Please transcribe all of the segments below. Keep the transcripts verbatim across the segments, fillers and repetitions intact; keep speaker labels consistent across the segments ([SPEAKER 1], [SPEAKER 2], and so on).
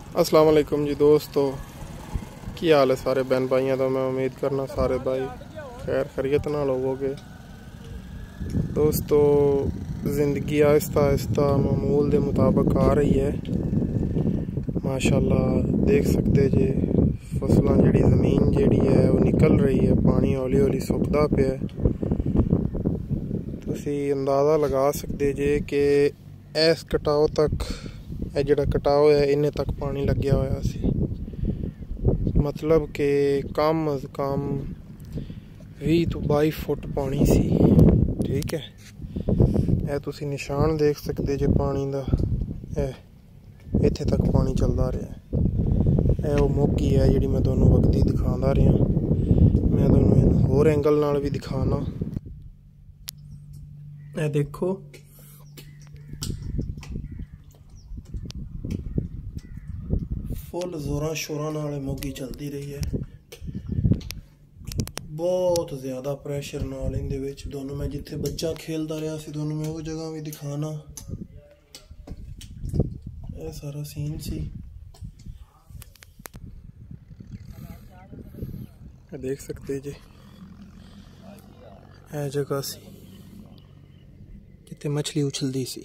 [SPEAKER 1] अस्सलाम वालेकुम जी दोस्तों, की हाल है सारे बहन भाइयों का। मैं उम्मीद करना सारे भाई खैर खैरियत नाल होवोगे। दोस्तों, ज़िंदगी आहिस्ता आहिस्ता मामूल के मुताबिक आ रही है। माशाल्लाह देख सकते जे फसलां जड़ी ज़मीन जड़ी है वो निकल रही है, पानी हौली हौली सुकदा पिया। तुसी अंदाज़ा लगा सकते जे कि इस कटाव तक ਇਹ ਜਿਹੜਾ कटाव है इन्ने तक पानी लग्या होया सी। मतलब कि कम अज कम बीस तो बाईस फुट पानी सी। ठीक है, यह तुसी निशान देख सकते जे पानी दा, इत्थे तक पानी चलता रहा है। यह वो मोगी है जिहड़ी मैं तुहानूं वगदी दिखांदा रहा। मैं तुहानूं होर एंगल नाल भी दिखाना। यह देखो, फुल जोरां शोरां नाल मोगी चलती रही है, बहुत ज़्यादा प्रैशर नाल। इहदे विच तुहानूं मैं जिथे बच्चा खेलता रहा सी तुहानूं मैं वो जगह भी दिखाना। यह सारा सीन सी, देख सकते जी। यह जगह सी जिथे मछली उछलती सी।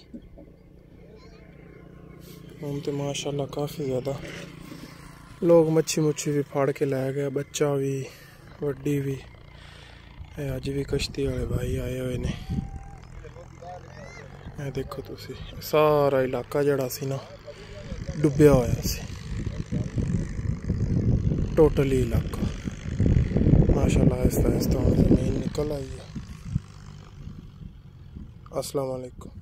[SPEAKER 1] हम तो माशाल्लाह काफ़ी ज़्यादा लोग मच्छी मुच्छी भी फाड़ के लै गए, बच्चा भी वड्डी भी। अज भी कश्ती वाले भाई आए हुए ने। यह देखो तुसी, सारा इलाका जड़ा सी ना डुब्बिया होया सी, टोटली इलाका। माशाल्लाह आहिस्ता आहिस्ता ज़मीन निकल आई है। अस्सलाम वालेकुम।